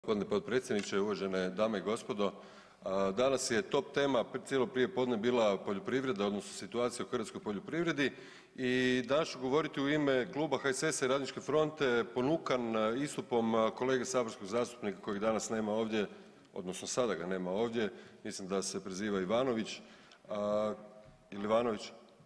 Gospodine potpredsjedniče, uvažene dame i gospodo. Danas je top tema cijelo prijepodne bila poljoprivreda odnosno situacija u hrvatskoj poljoprivredi i danas ću govoriti u ime Kluba HSS-a i Radničke fronte ponukan istupom kolege saborskog zastupnika kojeg danas nema ovdje odnosno sada ga nema ovdje, mislim da se preziva Ivanović ili Ivanović?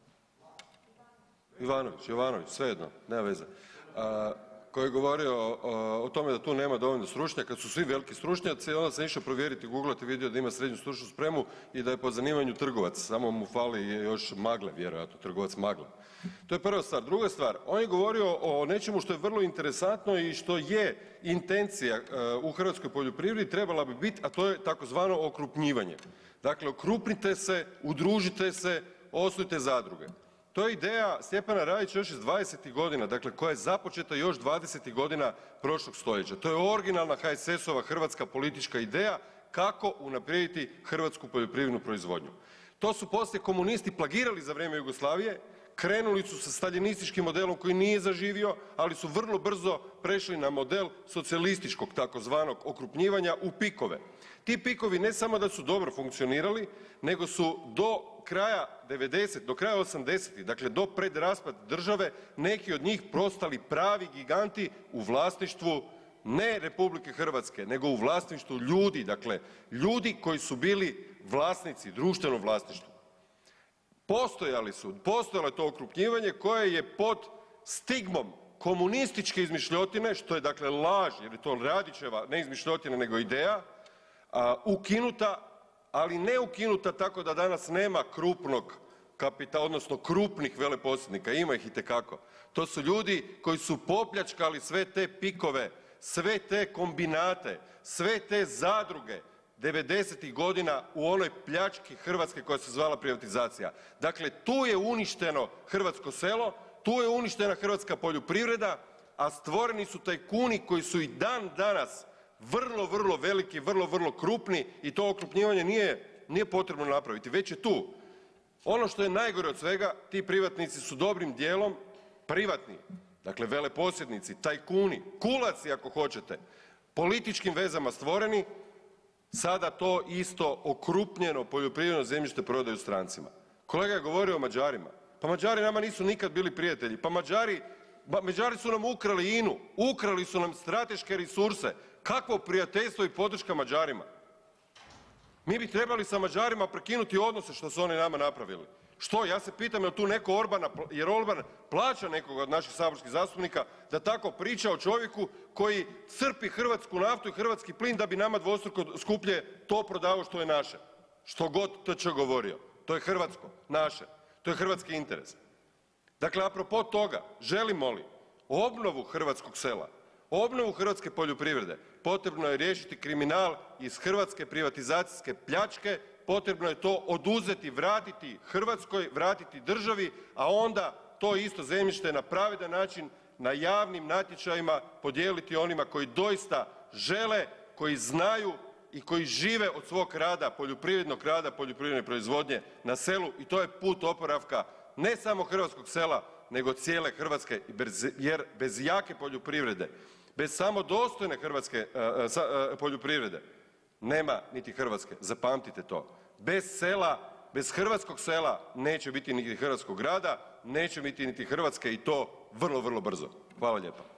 Jovanović, svejedno, nema veze, koji je govorio o tome da tu nema dovoljno stručnjaka, kad su svi veliki stručnjaci, onda sam išao provjeriti, guglati, vidio da ima srednju stručnu spremu i da je po zanimanju trgovac, samo mu fali još magle vjerojatno, trgovac magle. To je prva stvar. Druga stvar, on je govorio o nečemu što je vrlo interesantno i što je intencija u hrvatskoj poljoprivredi, trebala bi biti, a to je takozvano okrupnjivanje. Dakle, okrupnite se, udružite se, osnujte zadruge. To je ideja Stjepana Radića još iz 20. godina, dakle koja je započeta još 20. godina prošlog stoljeća. To je originalna HSS-ova hrvatska politička ideja kako unaprijediti hrvatsku poljoprivrednu proizvodnju. To su poslije komunisti plagirali za vrijeme Jugoslavije, krenuli su sa staljinističkim modelom koji nije zaživio, ali su vrlo brzo prešli na model socijalističkog takozvanog okrupnjivanja u pikove. Ti pikovi ne samo da su dobro funkcionirali, nego su do kraja 90, do kraja 80-ih, dakle do pred raspad države, neki od njih postali pravi giganti u vlasništvu ne RH, nego u vlasništvu ljudi, dakle ljudi koji su bili vlasnici, društveno vlasništvo. Postojalo je to okrupnjivanje koje je pod stigmom komunističke izmišljotine, što je dakle laž jer je to Radićeva ne izmišljotina nego ideja, ukinuta, ali ne ukinuta tako da danas nema krupnog kapitala odnosno krupnih veleposjednika, ima ih itekako. To su ljudi koji su popljačkali sve te pikove, sve te kombinate, sve te zadruge 90-ih godina u onoj pljački Hrvatske koja se zvala privatizacija. Dakle, tu je uništeno hrvatsko selo, tu je uništena hrvatska poljoprivreda, a stvoreni su tajkuni koji su i dan danas vrlo, vrlo veliki, vrlo, vrlo krupni i to okrupnjivanje nije potrebno napraviti, već je tu. Ono što je najgore od svega, ti privatnici su dobrim dijelom privatni, dakle veleposjednici, tajkuni, kulaci ako hoćete, političkim vezama stvoreni, sada to isto okrupnjeno poljoprivredno zemljište prodaju strancima. Kolega je govorio o Mađarima, pa Mađari nama nisu nikad bili prijatelji, pa Mađari su nam ukrali INA-u, ukrali su nam strateške resurse, kakvo prijateljstvo i podrška Mađarima? Mi bi trebali sa Mađarima prekinuti odnose što su oni nama napravili. Što, ja se pitam jel tu neko Orbana, jer Orban plaća nekoga od naših saborskih zastupnika da tako priča o čovjeku koji crpi hrvatsku naftu i hrvatski plin da bi nama dvostruko skuplje to prodavao što je naše. Što god TČ govorio, to je hrvatsko, naše, to je hrvatski interes. Dakle, apropo toga, želimo li obnovu hrvatskog sela, obnovu hrvatske poljoprivrede, potrebno je riješiti kriminal iz hrvatske privatizacijske pljačke, potrebno je to oduzeti, vratiti Hrvatskoj, vratiti državi, a onda to isto zemljište na pravedan način na javnim natječajima podijeliti onima koji doista žele, koji znaju i koji žive od svog rada, poljoprivrednog rada, poljoprivredne proizvodnje na selu i to je put oporavka ne samo hrvatskog sela nego cijele Hrvatske jer bez jake poljoprivrede, bez samodostojne hrvatske poljoprivrede nema niti Hrvatske, zapamtite to. Bez sela, bez hrvatskog sela neće biti niti hrvatskog rada, neće biti niti Hrvatske i to vrlo, vrlo brzo. Hvala lijepa.